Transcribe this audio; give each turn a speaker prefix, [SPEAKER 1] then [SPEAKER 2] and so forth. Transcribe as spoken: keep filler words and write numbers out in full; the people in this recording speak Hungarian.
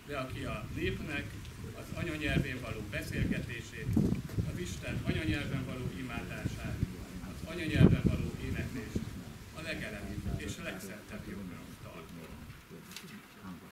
[SPEAKER 1] de aki a népnek az anyanyelvén való beszélgetését, az Isten anyanyelven való imádását, az anyanyelven való éneklést a legelemibb és legszettebb jognak tartja.